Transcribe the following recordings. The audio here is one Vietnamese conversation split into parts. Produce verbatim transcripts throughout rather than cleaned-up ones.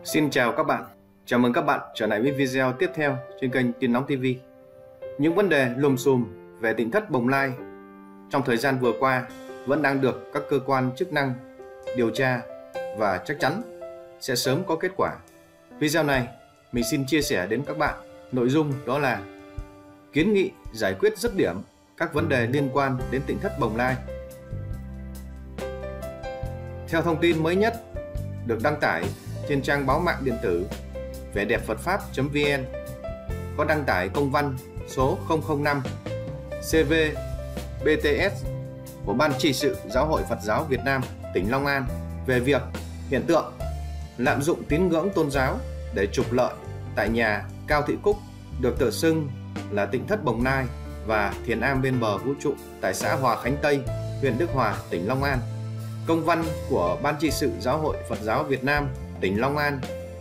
Xin chào các bạn, chào mừng các bạn trở lại với video tiếp theo trên kênh Tin Nóng ti vi. Những vấn đề lùm xùm về tỉnh thất Bồng Lai trong thời gian vừa qua vẫn đang được các cơ quan chức năng điều tra và chắc chắn sẽ sớm có kết quả. Video này mình xin chia sẻ đến các bạn nội dung đó là kiến nghị giải quyết dứt điểm các vấn đề liên quan đến tỉnh thất Bồng Lai. Theo thông tin mới nhất được đăng tải trên trang báo mạng điện tử vẻ đẹp Phật pháp chấm vn, có đăng tải công văn số không không năm C V B T S của Ban Trị sự Giáo hội Phật giáo Việt Nam tỉnh Long An về việc hiện tượng lạm dụng tín ngưỡng tôn giáo để trục lợi tại nhà Cao Thị Cúc được tự xưng là Tỉnh thất Bồng Lai và Thiền am bên bờ vũ trụ tại xã Hòa Khánh Tây, huyện Đức Hòa, tỉnh Long An. Công văn của Ban Trị sự Giáo hội Phật giáo Việt Nam tỉnh Long An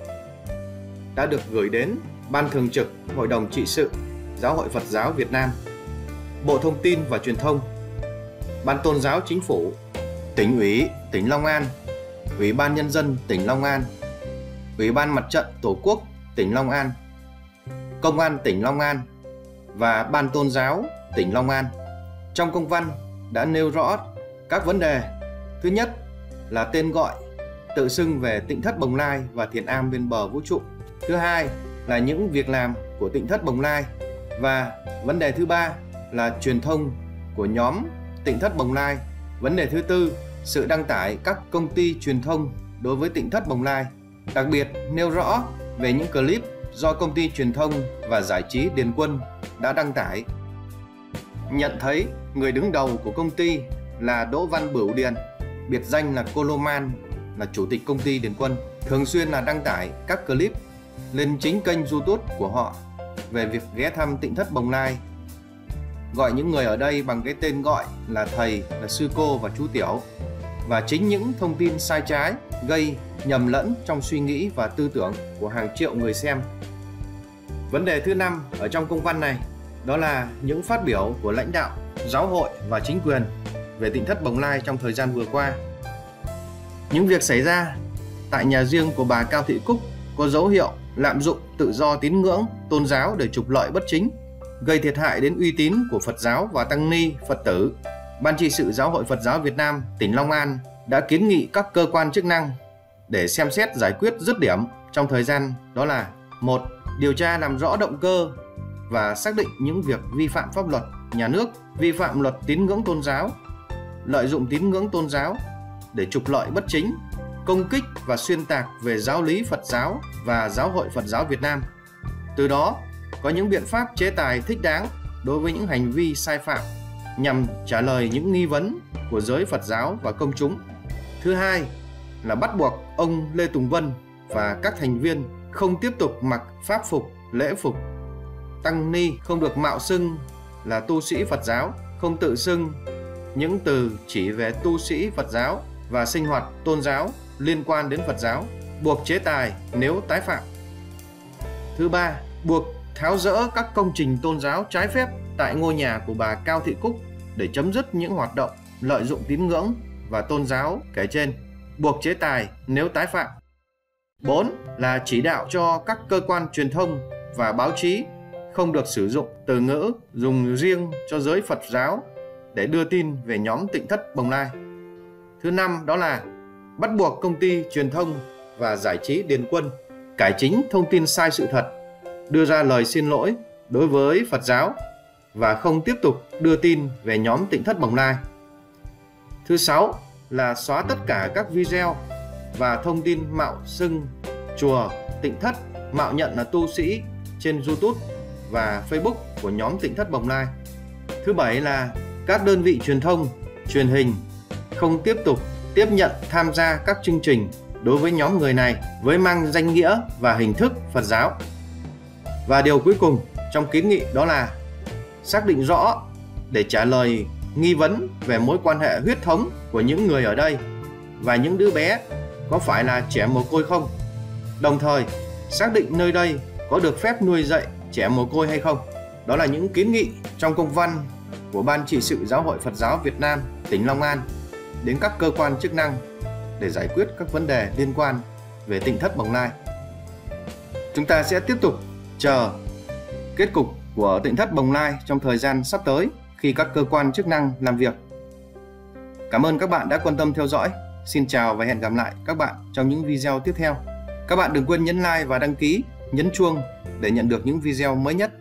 đã được gửi đến Ban Thường trực Hội đồng Trị sự Giáo hội Phật giáo Việt Nam, Bộ Thông tin và Truyền thông, Ban Tôn giáo Chính phủ, Tỉnh ủy tỉnh Long An, Ủy ban Nhân dân tỉnh Long An, Ủy ban Mặt trận Tổ quốc tỉnh Long An, Công an tỉnh Long An và Ban Tôn giáo tỉnh Long An. Trong công văn đã nêu rõ các vấn đề. Thứ nhất là tên gọi tự xưng về Tỉnh thất Bồng Lai và Thiền am bên bờ vũ trụ. Thứ hai là những việc làm của Tỉnh thất Bồng Lai. Và vấn đề thứ ba là truyền thông của nhóm Tỉnh thất Bồng Lai. Vấn đề thứ tư, sự đăng tải các công ty truyền thông đối với Tỉnh thất Bồng Lai. Đặc biệt nêu rõ về những clip do công ty truyền thông và giải trí Điền Quân đã đăng tải. Nhận thấy người đứng đầu của công ty là Đỗ Văn Bửu Điền, biệt danh là Coloman, là chủ tịch công ty Điền Quân, thường xuyên là đăng tải các clip lên chính kênh YouTube của họ về việc ghé thăm Tỉnh thất Bồng Lai, gọi những người ở đây bằng cái tên gọi là thầy, là sư cô và chú tiểu, và chính những thông tin sai trái gây nhầm lẫn trong suy nghĩ và tư tưởng của hàng triệu người xem. Vấn đề thứ năm ở trong công văn này đó là những phát biểu của lãnh đạo giáo hội và chính quyền về Tỉnh thất Bồng Lai trong thời gian vừa qua. Những việc xảy ra tại nhà riêng của bà Cao Thị Cúc có dấu hiệu lạm dụng tự do tín ngưỡng tôn giáo để trục lợi bất chính, gây thiệt hại đến uy tín của Phật giáo và tăng ni Phật tử. Ban Trị sự Giáo hội Phật giáo Việt Nam tỉnh Long An đã kiến nghị các cơ quan chức năng để xem xét giải quyết dứt điểm trong thời gian đó là: một. Điều tra làm rõ động cơ và xác định những việc vi phạm pháp luật nhà nước, vi phạm luật tín ngưỡng tôn giáo, lợi dụng tín ngưỡng tôn giáo để trục lợi bất chính, công kích và xuyên tạc về giáo lý Phật giáo và Giáo hội Phật giáo Việt Nam. Từ đó có những biện pháp chế tài thích đáng đối với những hành vi sai phạm nhằm trả lời những nghi vấn của giới Phật giáo và công chúng. Thứ hai là bắt buộc ông Lê Tùng Vân và các thành viên không tiếp tục mặc pháp phục, lễ phục. Tăng ni không được mạo xưng là tu sĩ Phật giáo, không tự xưng những từ chỉ về tu sĩ Phật giáo và sinh hoạt tôn giáo liên quan đến Phật giáo, buộc chế tài nếu tái phạm. Thứ ba, buộc tháo dỡ các công trình tôn giáo trái phép tại ngôi nhà của bà Cao Thị Cúc để chấm dứt những hoạt động lợi dụng tín ngưỡng và tôn giáo kể trên, buộc chế tài nếu tái phạm. Bốn là chỉ đạo cho các cơ quan truyền thông và báo chí không được sử dụng từ ngữ dùng riêng cho giới Phật giáo để đưa tin về nhóm Tỉnh thất Bồng Lai. Thứ năm đó là bắt buộc công ty truyền thông và giải trí Điền Quân cải chính thông tin sai sự thật, đưa ra lời xin lỗi đối với Phật giáo và không tiếp tục đưa tin về nhóm Tỉnh thất Bồng Lai. Thứ sáu là xóa tất cả các video và thông tin mạo xưng chùa, Tỉnh thất, mạo nhận là tu sĩ trên YouTube và Facebook của nhóm Tỉnh thất Bồng Lai. Thứ bảy là các đơn vị truyền thông, truyền hình không tiếp tục tiếp nhận tham gia các chương trình đối với nhóm người này với mang danh nghĩa và hình thức Phật giáo. Và điều cuối cùng trong kiến nghị đó là xác định rõ để trả lời nghi vấn về mối quan hệ huyết thống của những người ở đây và những đứa bé có phải là trẻ mồ côi không, đồng thời xác định nơi đây có được phép nuôi dạy trẻ mồ côi hay không. Đó là những kiến nghị trong công văn của Ban Trị sự Giáo hội Phật giáo Việt Nam tỉnh Long An đến các cơ quan chức năng để giải quyết các vấn đề liên quan về Tỉnh thất Bồng Lai. Chúng ta sẽ tiếp tục chờ kết cục của Tỉnh thất Bồng Lai trong thời gian sắp tới khi các cơ quan chức năng làm việc. Cảm ơn các bạn đã quan tâm theo dõi. Xin chào và hẹn gặp lại các bạn trong những video tiếp theo. Các bạn đừng quên nhấn like và đăng ký, nhấn chuông để nhận được những video mới nhất.